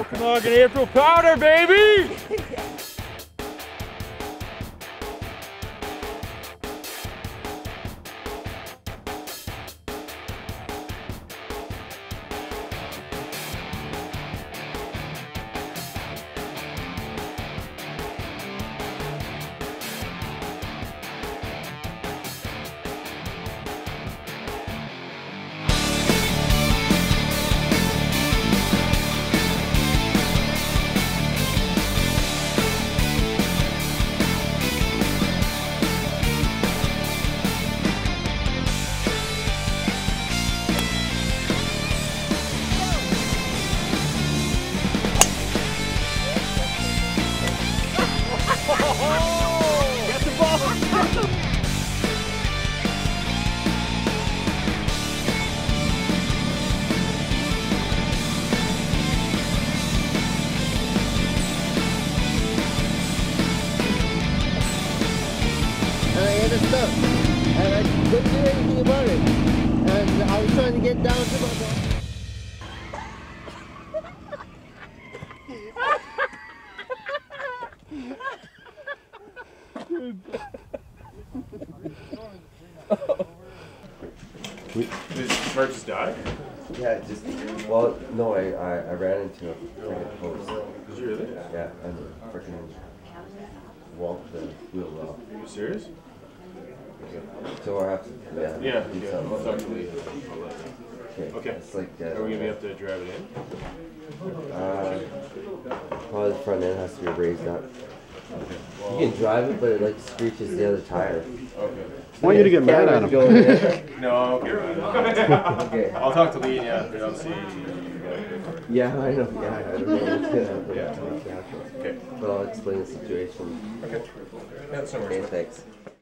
Come on, get April powder, baby! Get the ball! And I had it stuck. And I couldn't do anything about it. And I was trying to get down to my ball. Did Mark just die? Yeah, just, well, no, I ran into a freaking post. Did you really? Yeah, and freaking walked the wheel off. Are you serious? So I have to, Yeah, do yeah. something. I'll talk to Lee. Okay. It's like, Are we gonna be able to drive it in? probably the front end has to be raised up. Okay. You can drive it, but it like screeches the other tire. Okay. I want you to get mad at him. No, okay. Okay. I'll talk to Lee, yeah, but I'll see. Yeah, I know. Yeah, I don't know what's gonna happen. Yeah. Okay. But I'll explain the situation. Okay. Yeah, that's no Okay, worries. thanks.